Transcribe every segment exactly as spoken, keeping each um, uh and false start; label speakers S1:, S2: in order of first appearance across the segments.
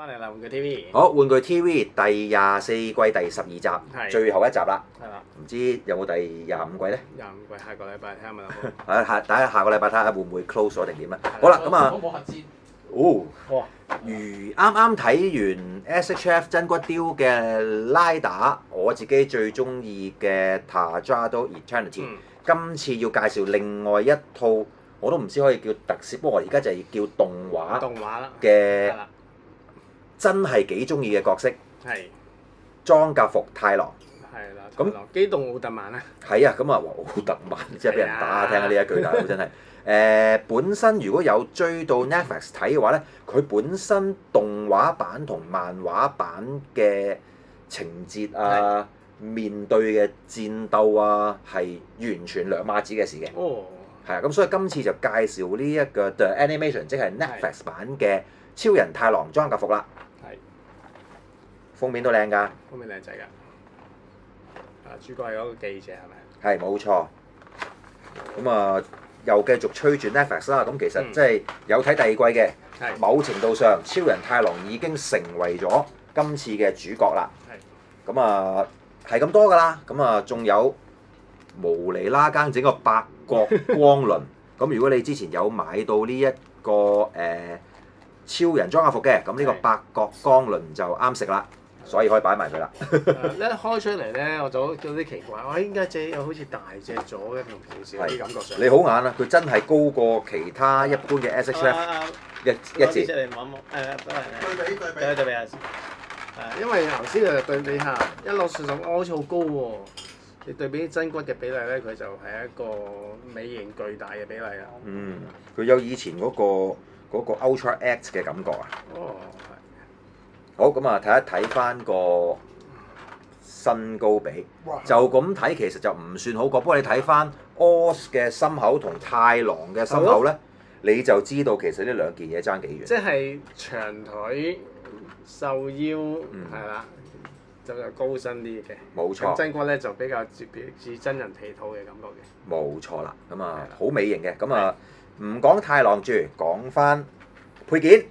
S1: 翻嚟啦，玩具 T V。
S2: 好，玩具 T V 第廿四季第十二集，最後一集啦。
S1: 係啦。
S2: 唔知有冇第廿五季咧？
S1: 廿五季下個禮拜睇下咪有冇。
S2: 係下，睇下下個禮拜睇下會唔會 close 咗定點啦。好啦，咁啊，
S3: 我冇核戰。
S2: 哦，
S1: 哇！
S2: 如啱啱睇完 S H F 真骨雕嘅拉打，我自己最中意嘅 Tajado Eternity，今次要介紹另外一套，我都唔知可以叫特攝，不過我而家就係叫動畫。
S1: 動畫啦。
S2: 嘅真係幾中意嘅角色。
S1: 係。
S2: 裝甲服太郎。
S1: 係啦。咁機動奧特曼咧？
S2: 係啊，咁啊，奧特曼即係俾人打，聽下呢一句大佬真係。誒，本身如果有追到 Netflix 睇嘅話咧，佢本身動畫版同漫畫版嘅情節啊、面對嘅戰鬥啊，係完全兩碼子嘅事嘅。
S1: 哦。
S2: 係啊，咁所以今次就介紹呢一個 The Animation， 即係 Netflix 版嘅超人太郎裝甲服啦。
S1: 係。
S2: 封面都靚㗎。
S1: 封面靚仔㗎。啊，主角係嗰個記者係咪？
S2: 係冇錯。咁啊。又繼續吹住 Netflix 啦，咁其實即係有睇第二季嘅，
S1: 嗯、
S2: 某程度上超人太郎已經成為咗今次嘅主角啦。咁啊係咁多㗎啦，咁啊仲有無厘啦更整個八角光輪，咁如果你之前有買到呢、這、一個誒、呃、超人裝甲服嘅，咁呢個八角光輪就啱食啦。所以可以擺埋佢啦。
S1: 一開出嚟咧，我就有啲奇怪，我點解隻又好似大隻咗嘅，同平時啲感覺上。
S2: 你好眼啊！佢真係高過其他一般嘅 S H F 一一截。
S1: 攞嚟望望，誒都係。
S3: 對比對比。
S1: 對對比啊！誒，因為頭先誒對比下，一攞上手，我好似好高喎。你對比真骨嘅比例咧，佢就係一個美型巨大嘅比例啦。
S2: 嗯，佢有以前嗰、嗰個嗰個 Ultra X 嘅感覺啊。
S1: 哦。
S2: 好，咁啊，睇一睇翻個身高比，就咁睇其實就唔算好過。不過你睇翻 Oz 嘅心口同太郎嘅心口咧，你就知道其實呢兩件嘢爭幾遠。
S1: 即係長腿瘦腰，係啦、嗯，就就高身啲嘅。
S2: 冇錯。
S1: 真骨咧就比較似似真人皮套嘅感覺嘅。
S2: 冇錯啦，咁啊好美型嘅，咁啊唔講太郎住，講翻配件。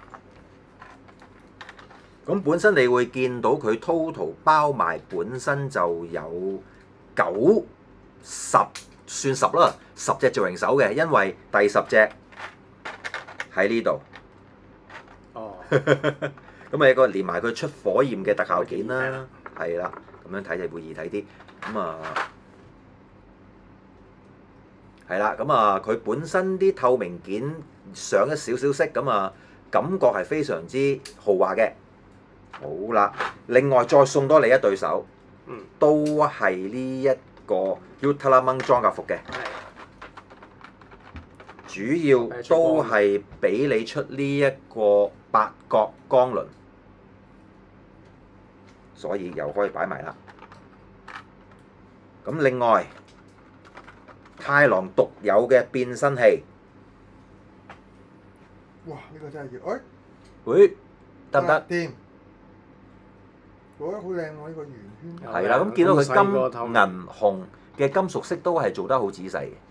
S2: 咁本身你會見到佢 total 包埋本身就有九十算十啦，十隻造型手嘅，因為第十隻喺呢度。
S1: 哦。
S2: 咁啊有個連埋佢出火焰嘅特效件啦，係啦，咁樣睇就會易睇啲。咁啊係啦，咁啊佢本身啲透明件上一少少色，咁啊感覺係非常之豪華嘅。好啦，另外再送多你一對手，
S1: 嗯、
S2: 都係呢一個 Ultraman 裝甲服嘅，主要都係俾你出呢一個八角光輪，所以又可以擺埋啦。咁另外，太郎獨有嘅變身器，
S3: 哇！呢、呢個真係要，哎，
S2: 會得唔得？
S3: 掂。我覺得好靚喎！呢個圓圈
S2: 係啦，咁見到佢金銀紅嘅金屬色都係做得好仔細嘅，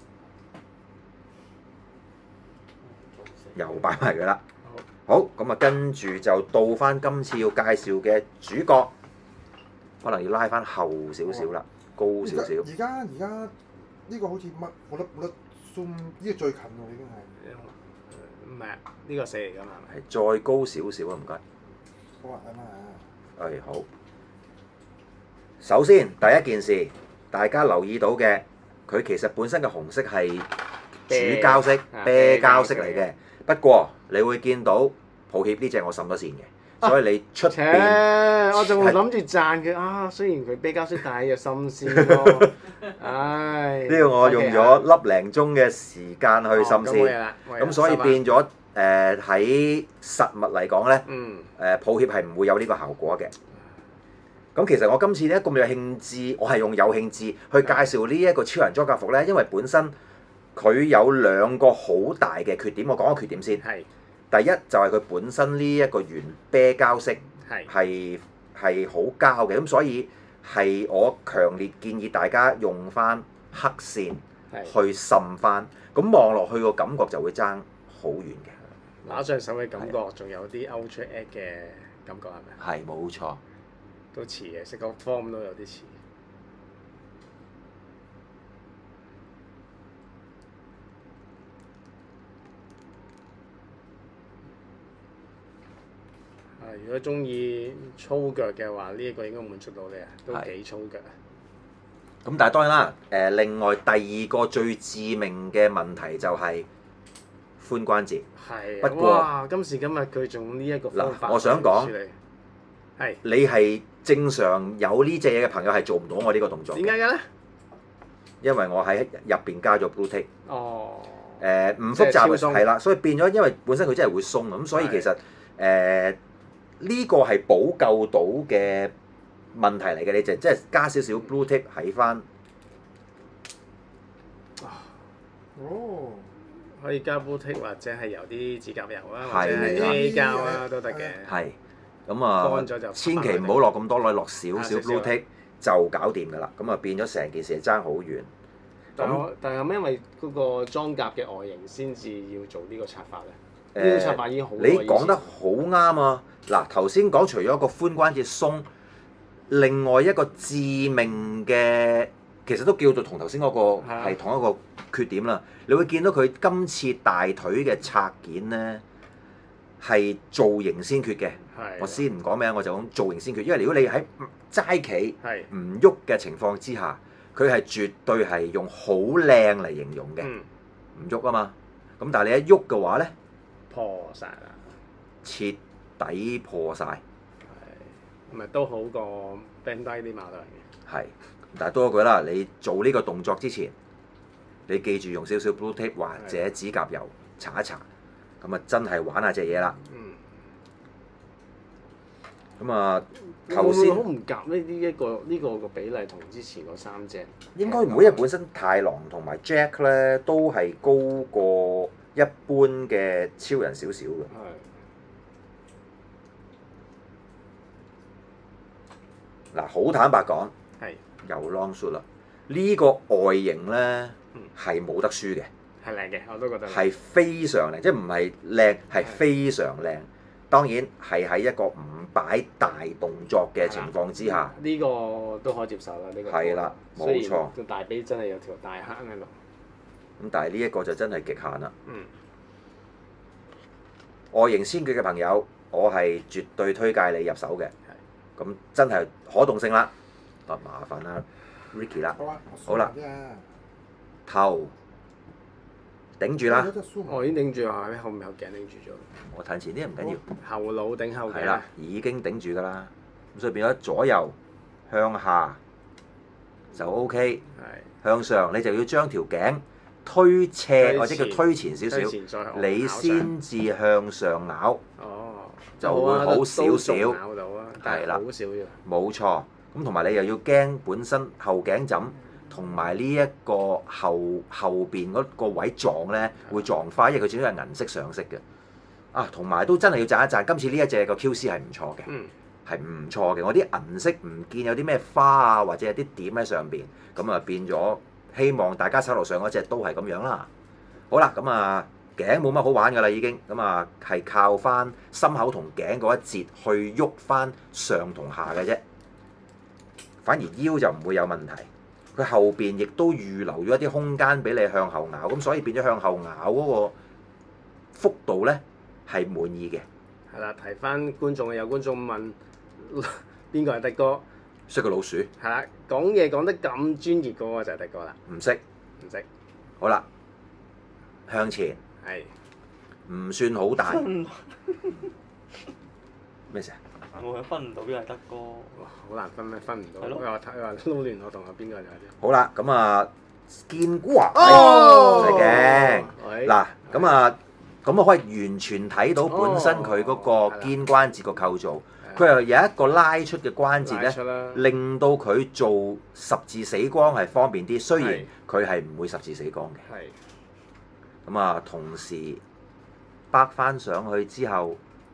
S2: 又擺埋佢啦。好，咁啊，跟住就到翻今次要介紹嘅主角，可能要拉翻後少少啦，高少少。
S3: 而家而家呢個好似乜冇得冇得 zoom， 呢個最近喎已經係。
S1: 唔係啊，呢個四嚟㗎嘛，
S2: 係再高少少啊，唔該。
S3: 好啊，等下。
S2: 係好。首先第一件事，大家留意到嘅，佢其實本身嘅紅色係主膠色、啤膠色嚟嘅。不過你會見到，抱歉呢隻我滲咗線嘅，所以你出邊，
S1: 我仲諗住讚佢啊！雖然佢啤膠色，但係又滲線咯。唉，
S2: 呢個我用咗粒零鐘嘅時間去滲線，咁所以變咗誒喺實物嚟講咧，誒抱歉係唔會有呢個效果嘅。咁其實我今次咧咁有興致，我係用有興致去介紹呢一個超人裝甲服咧，因為本身佢有兩個好大嘅缺點，我講個缺點先。係。第一就係佢本身呢一個原啤膠色係係好膠嘅，咁所以係我強烈建議大家用翻黑線去滲翻，咁望落去個感覺就會爭好遠嘅。
S1: 拿上手嘅感覺，仲有啲 Ultra Egg 嘅感覺係咪？
S2: 係冇錯，
S1: 都似嘅，食個 form 都有啲似。啊，如果中意粗腳嘅話，呢、這、一個應該滿足到你啊，都幾粗腳啊！
S2: 咁但係當然啦，誒另外第二個最致命嘅問題就係髖關節。
S1: 係。
S2: 不過
S1: 哇！今時今日佢仲用呢一個方法
S2: 嗱，我想講，
S1: 係
S2: 你係正常有呢隻嘢嘅朋友係做唔到我呢個動作。
S1: 點解嘅咧？
S2: 因為我喺入邊加咗 Blue Tape。
S1: 哦。
S2: 誒唔複雜係啦，所以變咗，因為本身佢真係會鬆咁，所以其實誒呢個係補救到嘅問題嚟嘅，你就即係加少少 Blue Tape 喺翻。
S3: 哦。
S1: 可以加 Blue Tape 或者係油啲指甲油啊，或者係 A 膠啊都得嘅。係。
S2: 咁啊，
S1: 乾咗就
S2: 千祈唔好落咁多，落落少少 Blue Tape 就搞掂㗎啦。咁啊變咗成件事爭好遠。
S1: 但係但係因為嗰個裝甲嘅外形先至要做呢個拆法咧。呢個拆法已經好耐以前。
S2: 你講得好啱啊！嗱，頭先講除咗個髖關節鬆，另外一個致命嘅，其實都叫做同頭先嗰個係同一個缺點啦。你會見到佢今次大腿嘅拆件咧係造型先缺嘅。我先唔講名，我就講造型先缺。因為如果你喺齋企唔喐嘅情況之下，佢係絕對係用好靚嚟形容嘅，唔喐啊嘛。咁但係你一喐嘅話咧，
S1: 破晒啦，
S2: 徹底破晒。
S1: 係，咪都好過 bend 低啲馬都係嘅。
S2: 係，但係多一句啦，你做呢個動作之前，你記住用少少 Blue Tape 或者指甲油搽一搽，咁啊真係玩下隻嘢啦。咁啊，頭先
S1: 好唔夾呢啲一個呢個個比例同之前嗰三隻。
S2: 應該唔會，因為本身太郎同埋 Jack 咧都係高過一般嘅超人少少嘅。嗱，好坦白講，
S1: 係
S2: 又 long shoot 啦。呢個外形咧係冇得輸嘅。
S1: 係靚嘅，我都覺得。
S2: 係非常靚，即係唔係靚，係非常靚。當然係喺一個唔擺大動作嘅情況之下，
S1: 呢、這個都可以接受啦。呢、這個
S2: 係啦，冇錯。
S1: 個大髀真係有條大坑喺度。
S2: 咁但係呢一個就真係極限啦。
S1: 嗯。
S2: 外形先決嘅朋友，我係絕對推介你入手嘅。係。咁真係可動性啦，啊麻煩啦 ，Ricky 啦。好啦。頭。頂住啦！
S1: 我已經頂住啦，後面後頸頂住咗。
S2: 我褪前啲唔緊要。
S1: 後腦頂後頸。
S2: 係啦，已經頂住㗎啦。咁所以變咗左右向下就 OK。係。向上你就要將條頸推斜或者叫推前少少，你先至向上咬。哦。就會好少少。
S1: 咬到啊！係啦。好少啫。
S2: 冇錯。咁同埋你又要驚本身後頸枕。同埋呢一個後後邊嗰個位撞咧，會撞花，因為佢始終係銀色上色嘅。啊，同埋都真係要讚一讚，今次呢一隻個 Q C 係唔錯嘅，係唔錯嘅。我啲銀色唔見有啲咩花啊，或者有啲點喺上邊，咁啊變咗希望大家手頭上嗰隻都係咁樣啦。好啦，咁啊頸冇乜好玩㗎啦，已經咁啊係靠翻心口同頸嗰一節去喐翻上同下嘅啫，反而腰就唔會有問題。佢後邊亦都預留咗一啲空間俾你向後咬，咁所以變咗向後咬嗰個幅度咧係滿意嘅。
S1: 係啦，提翻觀眾，有觀眾問邊個係迪哥？
S2: 識個老鼠。
S1: 係啦，講嘢講得咁專業嗰個就係迪哥啦。
S2: 唔識，
S1: 唔識。好
S2: 啦，向前。係。唔算好大。咩事啊？
S4: 我係分唔到邊個係德哥，
S1: 好難分咩？分唔到。佢話佢話撈亂我同阿邊個就係啫。
S2: 好啦，咁啊，見菇啊，係嘅。嗱，咁啊，咁啊可以完全睇到本身佢嗰個肩關節個構造，佢又有一個拉出嘅關節咧，令到佢做十字死光係方便啲。雖然佢係唔會十字死光嘅。係。咁啊，同時掰翻上去之後。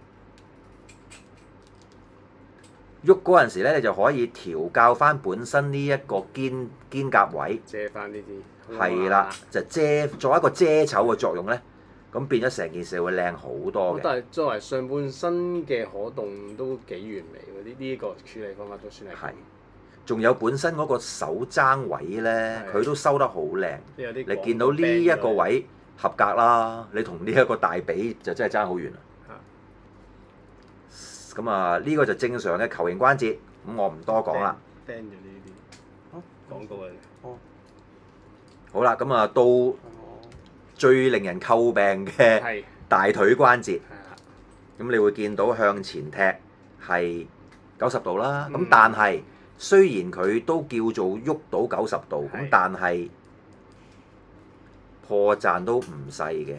S2: 喐嗰陣時咧，你就可以調校翻本身呢一個肩肩胛位，
S1: 遮翻呢啲，
S2: 係啦，就遮做一個遮醜嘅作用咧。 咁變咗成件事會靚好多嘅。
S1: 但係作為上半身嘅可動都幾完美喎，呢呢一個處理方法都算係。
S2: 係。仲有本身嗰個手踭位咧，佢都收得好靚。你見到呢一個位合格啦，你同呢一個大髀就真係爭好遠啦。咁啊，呢個就正常嘅球形關節，咁我唔多講啦。
S1: 釘咗呢啲，廣告嚟嘅。哦。
S2: 好啦，咁啊到最令人詬病嘅大腿關節，咁你會見到向前踢係九十度啦。咁、嗯、但係雖然佢都叫做喐到九十度，咁但係破綻都唔細嘅。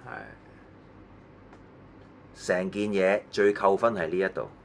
S2: 成件嘢最扣分係呢一度。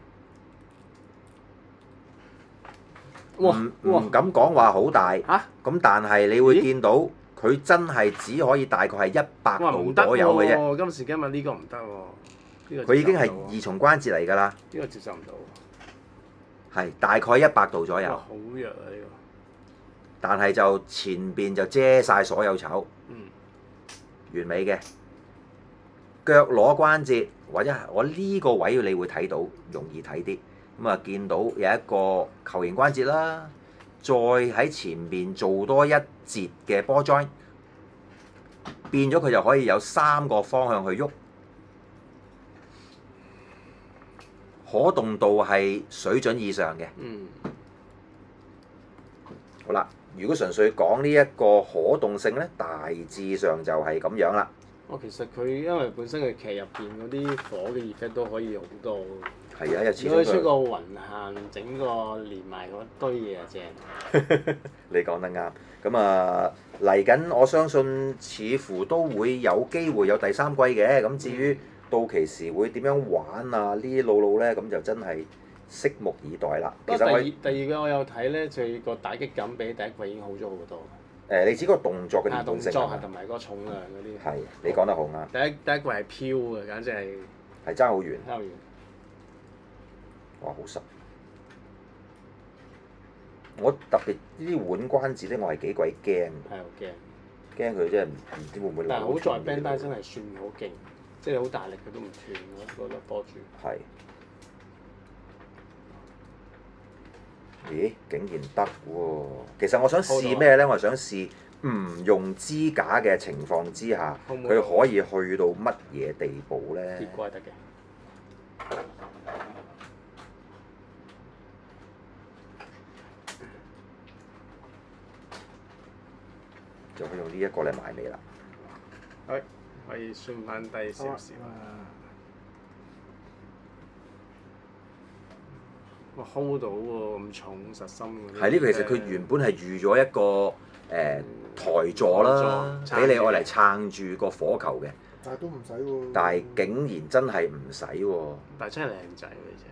S2: 唔唔敢講話好大。嚇、啊！咁但係你會見到佢真係只可以大概係一百度左右嘅啫。
S1: 今時今日呢個唔得喎。
S2: 佢已經係二重關節嚟㗎啦。
S1: 呢個接受唔到。
S2: 係大概一百度左右。
S1: 好弱啊！呢個。
S2: 但係就前邊就遮晒所有醜。
S1: 嗯。完
S2: 美嘅。腳踝關節或者我呢個位你會睇到容易睇啲，咁啊見到有一個球形關節啦，再喺前邊做多一節嘅波 joint， 變咗佢就可以有三個方向去喐，可動度係水準以上嘅。
S1: 嗯。
S2: 好啦，如果純粹講呢一個可動性咧，大致上就係咁樣啦。
S1: 哦，其實佢因為本身佢劇入邊嗰啲火嘅 effect 都可以好多。
S2: 係啊，又始終
S1: 佢出個雲限，整個連埋嗰堆嘢啊正。
S2: 你講得啱。咁啊嚟緊，我相信似乎都會有機會有第三季嘅。咁至於到期時會點樣玩啊？呢啲路路咧，咁就真係拭目以待啦。
S1: 其實我第二第二個我有睇咧，就個打擊感比第一季已經好咗好多。
S2: 誒，你指嗰個動作嘅連貫性
S1: 動作係同埋嗰個重量嗰啲。
S2: 係，你講得好啱。
S1: 第一第一季係飄嘅，簡直係。
S2: 係爭好遠。
S1: 爭好遠。
S2: 哇！好實。我特別呢啲腕關節咧，我係幾鬼驚。
S1: 係好驚。
S2: 驚佢真係唔知會唔會。
S1: 但係好在 Bandai 真係算好勁，即係好大力佢都唔斷嗰嗰粒波柱。
S2: 係。咦，竟然得喎！其實我想試咩咧？我係想試唔用支架嘅情況之下，佢可以去到乜嘢地步咧？
S1: 結果係得嘅。
S2: 就可以用呢一個嚟埋尾啦。
S1: 係，可以算翻低少少。哇 hold 到喎，咁重實心嗰啲。
S2: 係呢個其實佢原本係預咗一個誒、呃、台座啦，俾你愛嚟撐住個火球嘅。
S3: 但係都唔使喎。
S2: 但係竟然真係唔使喎。
S1: 但係真係靚仔喎！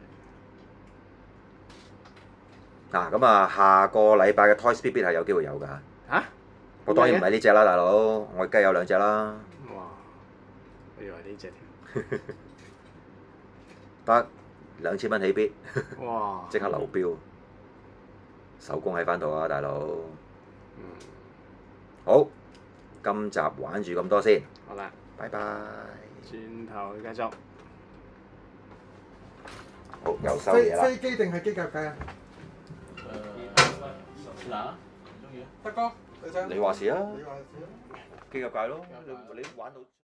S1: 呢隻。
S2: 嗱咁啊，下個禮拜嘅 Toys Beat Beat係有機會有㗎嚇。
S1: 嚇？
S2: 我當然唔係呢只啦，大佬，我梗係有兩隻啦。
S1: 哇！我以為呢隻添。
S2: 得。兩千蚊起必，
S1: 哇！
S2: 即刻流標，手工喺翻度啊，大佬。
S1: 嗯。
S2: 好，今集玩住咁多先。
S1: 好啦。
S2: 拜拜。
S1: 轉頭繼續。
S2: 好，又收嘢啦。
S3: 飛機定係機甲計啊？
S4: 誒，嗱，中意啊？
S3: 德哥，你想？
S2: 你話事啊？
S3: 你話事啊？
S2: 機甲界咯，你你玩到。